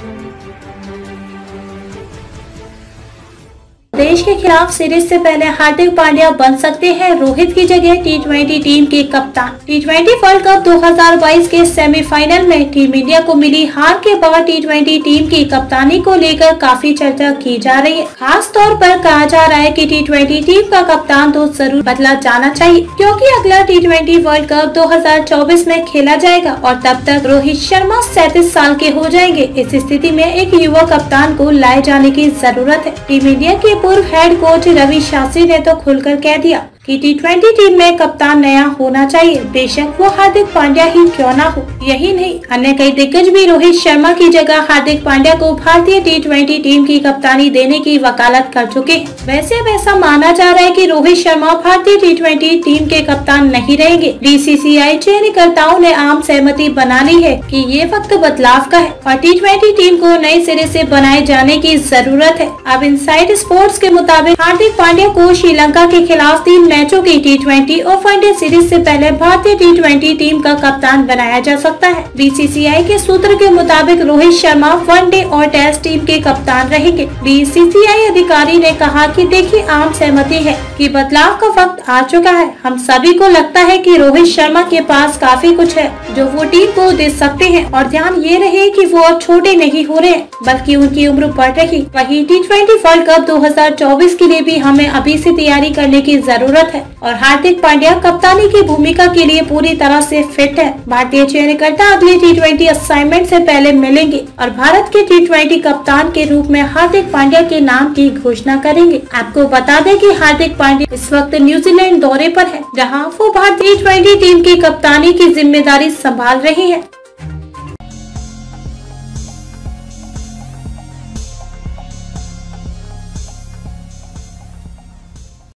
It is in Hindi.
देश के खिलाफ सीरीज से पहले हार्दिक पांड्या बन सकते हैं रोहित की जगह टी20 टीम के कप्तान। टी20 वर्ल्ड कप 2022 के सेमीफाइनल में टीम इंडिया को मिली हार के बाद टी20 टीम की कप्तानी को लेकर काफी चर्चा की जा रही है। खास तौर पर कहा जा रहा है कि टी20 टीम का कप्तान तो जरूर बदला जाना चाहिए, क्योंकि अगला टी20 वर्ल्ड कप 2024 में खेला जाएगा और तब तक रोहित शर्मा 37 साल के हो जाएंगे। इस स्थिति में एक युवा कप्तान को लाए जाने की जरूरत है। टीम इंडिया के पूर्व हेड कोच रवि शास्त्री ने तो खुलकर कह दिया कि टी20 टीम में कप्तान नया होना चाहिए, बेशक वो हार्दिक पांड्या ही क्यों ना हो। यही नहीं, अन्य कई दिग्गज भी रोहित शर्मा की जगह हार्दिक पांड्या को भारतीय टी20 टीम की कप्तानी देने की वकालत कर चुके हैं। वैसे अब ऐसा माना जा रहा है कि रोहित शर्मा भारतीय टी20 टीम के कप्तान नहीं रहेंगे। बीसीसीआई चयनकर्ताओं ने आम सहमति बना ली है कि ये वक्त बदलाव का है और टी20 टीम को नए सिरे से बनाए जाने की जरूरत है। अब इनसाइड स्पोर्ट्स के मुताबिक हार्दिक पांड्या को श्रीलंका के खिलाफ 3 मैचों की टी20 और वनडे सीरीज से पहले भारतीय टी20 टीम का कप्तान बनाया जा सकता है। बीसीसीआई के सूत्र के मुताबिक रोहित शर्मा वनडे और टेस्ट टीम के कप्तान रहेंगे। बीसीसीआई अधिकारी ने कहा कि देखिए, आम सहमति है कि बदलाव का वक्त आ चुका है। हम सभी को लगता है कि रोहित शर्मा के पास काफी कुछ है जो वो टीम को दे सकते हैं और ध्यान ये रहे कि वो अब छोटे नहीं हो रहे बल्कि उनकी उम्र बढ़ रही। वहीं टी20 वर्ल्ड कप 2024 के लिए भी हमें अभी से तैयारी करने की जरूरत है और हार्दिक पांड्या कप्तानी की भूमिका के लिए पूरी तरह से फिट है। भारतीय चयनकर्ता अगले टी20 असाइनमेंट से पहले मिलेंगे और भारत के टी20 कप्तान के रूप में हार्दिक पांड्या के नाम की घोषणा करेंगे। आपको बता दें कि हार्दिक पांड्या इस वक्त न्यूजीलैंड दौरे पर है, जहां वो भारतीय टी20 टीम की कप्तानी की जिम्मेदारी संभाल रही है।